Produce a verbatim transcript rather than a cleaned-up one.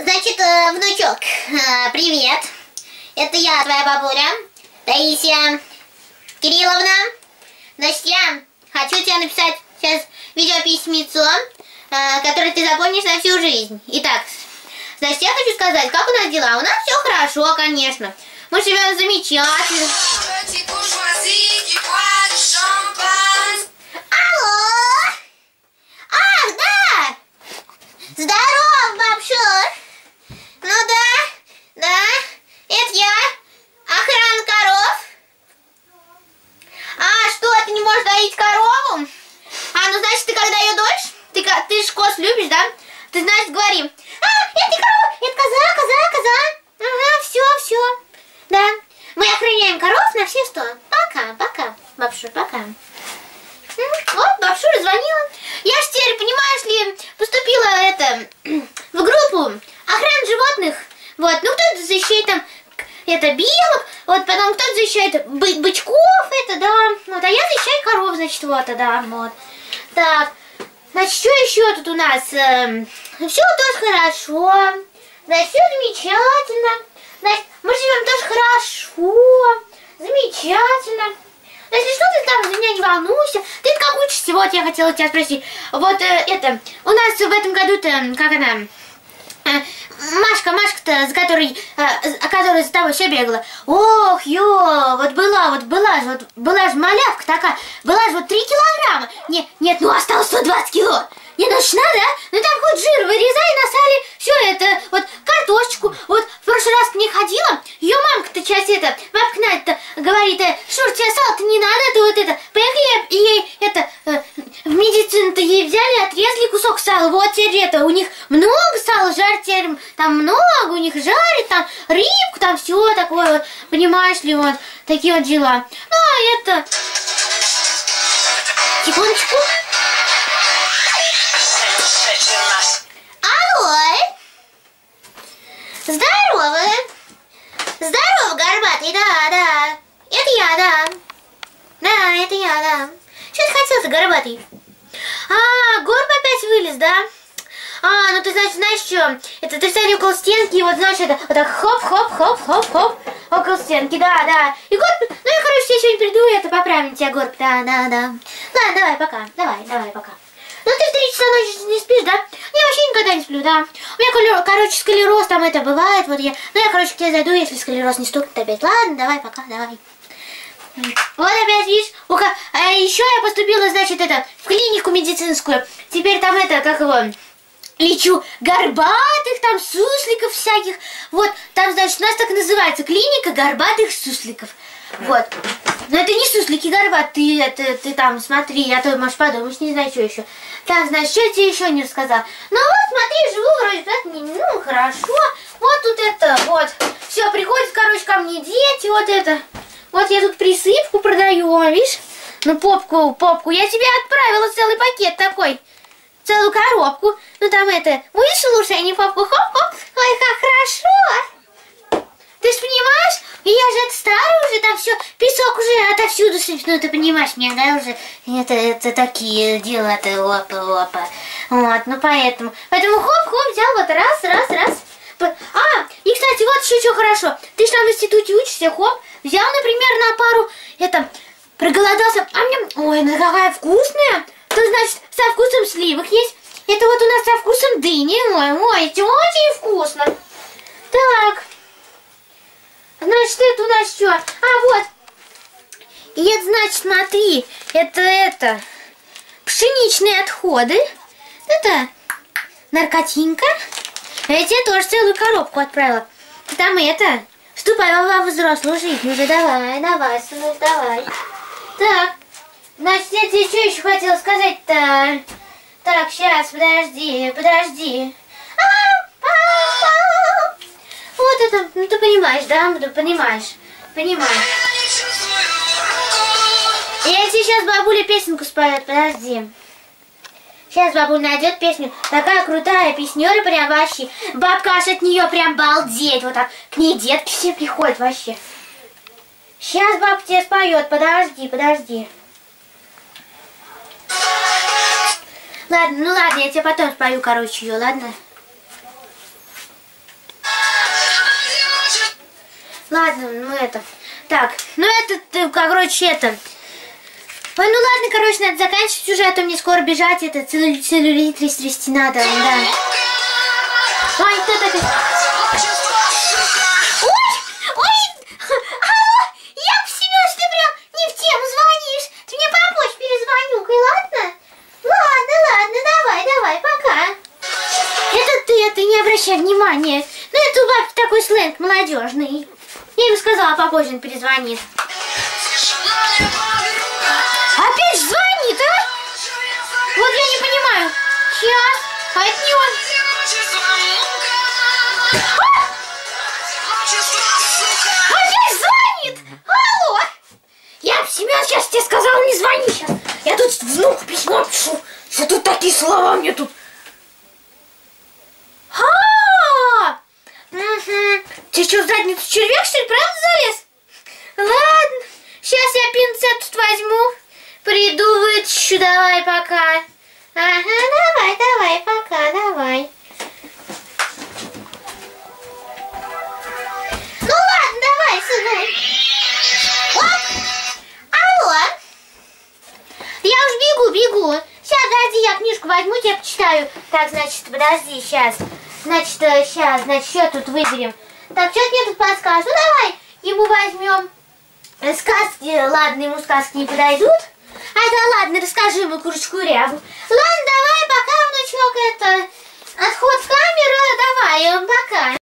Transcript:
Значит, э, внучок, э, привет. Это я, твоя бабуля, Таисия Кирилловна. Значит, я хочу тебе написать сейчас видеописьмецо, э, которое ты запомнишь на всю жизнь. Итак, значит, я хочу сказать, как у нас дела. У нас все хорошо, конечно. Мы живем замечательно. Алло! Ах, да! Здорово, бабушка! Ну да, да, это я, охрана коров. А что, ты не можешь доить корову? А, ну значит, ты когда ее доишь, ты, ты ж коз любишь, да? Ты, значит, говори, а, это не корова, это коза, коза, коза. Ага, все, все, да. Мы охраняем коров на все сто. Пока, пока, бабушка, пока. Вот, бабушка звонила. Я ж теперь, понимаешь ли, поступила это в группу охраны животных. Вот, ну кто-то защищает там это белок, вот потом кто-то защищает бы бычков, это да. Вот, а я защищаю коров, значит, вот, да, вот. Так, значит, что еще тут у нас? Эм, все тоже хорошо. Значит, все замечательно. Значит, мы живем тоже хорошо. Замечательно. Если что, ты там за меня не волнуйся. Ты как учишься? Вот я хотела тебя спросить. Вот э, это, у нас в этом году-то, как она, э, Машка, Машка-то, с которой, э, которая за тобой все бегала. Ох, ё, вот была, вот была же, вот была же малявка такая, была же вот три килограмма. Не, нет, ну осталось сто двадцать кило. Не, ну ж надо, а? Ну там хоть жир вырезай, насали, все это, вот картошечку. Вот в прошлый раз к ней ходила, ее мамка-то часть это, бабка Надя-то говорит, э, Шур, тебе сало-то не надо, это вот это, поехали ей это, э, в медицину-то ей взяли, отрезали кусок сала, вот теперь это, у них много сала жарят, теперь там много, у них жарят, там рыбку, там все такое вот, понимаешь ли, вот, такие вот дела. Ну, а это, секундочку. Алло! Здорово! Здорово, горбатый, да, да. Это я, да. Да, это я, да. Что ты хотел-то, горбатый? А, горб опять вылез, да? А, ну ты, значит, знаешь что? Это ты встань около стенки, и вот, знаешь, это вот так хоп-хоп-хоп-хоп-хоп около стенки, да, да. И горб, ну я, короче, я сегодня приду, и это поправим тебя, горб, да, да, да. Ладно, давай, пока, давай, давай, пока. Ну ты в три часа ночи не спишь, да? Я вообще никогда не сплю, да. У меня, короче, склероз там это бывает, вот я... Ну я, короче, к тебе зайду, если склероз не стукнет опять. Ладно, давай, пока, давай. Вот опять, видишь, уха... а еще я поступила, значит, это, в клинику медицинскую. Теперь там это, как его... Лечу горбатых, там, сусликов всяких. Вот, там, значит, у нас так называется, клиника горбатых сусликов. Вот. Но это не суслики горбатые, ты, ты там, смотри, а то, можешь подумать, не знаю, что еще. Так, значит, что я тебе еще не рассказала? Ну вот, смотри, живу вроде так, ну, хорошо. Вот тут это, вот. Все, приходят, короче, ко мне дети, вот это. Вот я тут присыпку продаю, видишь? Ну, попку, попку. Я тебе отправила целый пакет такой. Целую коробку. Ну, там это, будешь слушай, а не попку, хоп-хоп. Ой, как хорошо. Ты ж понимаешь? И я же это старая уже, там все, песок уже отовсюду сыпет. Ну, ты понимаешь, меня, да, уже, это, это такие дела-то, опа-опа. Вот, ну, поэтому, поэтому хоп-хоп, взял вот раз, раз, раз. А, и, кстати, вот еще что хорошо. Ты же там в институте учишься, хоп, взял, например, на пару, это, проголодался. А мне, ой, ну, какая вкусная. То, значит, со вкусом сливок есть. Это вот у нас со вкусом дыни. Ой, ой, это очень вкусно. Так. Значит, это у нас что? А, вот. И это, значит, смотри. Это, это, пшеничные отходы. Это наркотинка. А я тебе тоже целую коробку отправила. Там это, вступай во взрослую жизнь уже. Давай, давай, сынок, давай. Так. Значит, я тебе что еще хотела сказать-то? Так, сейчас, подожди, подожди. Вот это, ну ты понимаешь, да? Ты понимаешь, понимаешь. Я тебе сейчас бабуля песенку споет, подожди. Сейчас бабуля найдет песню. Такая крутая песнёра, прям вообще. Бабка аж от нее прям балдеть. Вот так. К ней детки все приходят вообще. Сейчас бабка тебе споет, подожди, подожди. Ладно, ну ладно, я тебе потом спою, короче, ее, ладно? Ладно, ну это... Так, ну это, короче, это... Ой, ну ладно, короче, надо заканчивать уже, а то мне скоро бежать, это целлю... целлюлит трясти надо, да. Ой, кто такой? Ой, ой, алло, Яков Семенович, ты прям не в тему звонишь. Ты мне попозже перезвоню-ка, ладно? Ладно, ладно, давай, давай, пока. Это ты, это не обращай внимания. Ну, это у бабки такой сленг молодежный. Я ему сказала, попозже он перезвонит. Опять звонит, а? Вот я не понимаю. Сейчас, а это не он. А! Опять звонит! Алло! Я, Семен, сейчас тебе сказала, не звони сейчас. Я тут внуку письмо пишу. Что тут такие слова мне тут? А! Угу. Ты что, в задницу червяк, что ли, правда залез? Ладно, сейчас я пинцет тут возьму. Приду, вытащу, давай, пока. Ага, давай, давай, пока, давай. Ну ладно, давай, сынок. Оп. Алло. Я уж бегу, бегу. Сейчас, подожди, я книжку возьму, тебе почитаю. Так, значит, подожди, сейчас. Значит, сейчас, значит, что тут выберем? Так, что-то мне тут подскажешь. Ну, давай, ему возьмем сказки. Ладно, ему сказки не подойдут. А да ладно, расскажи ему курочку рябу. Ладно, давай, пока, внучок, это... Отход в камеру, давай, пока.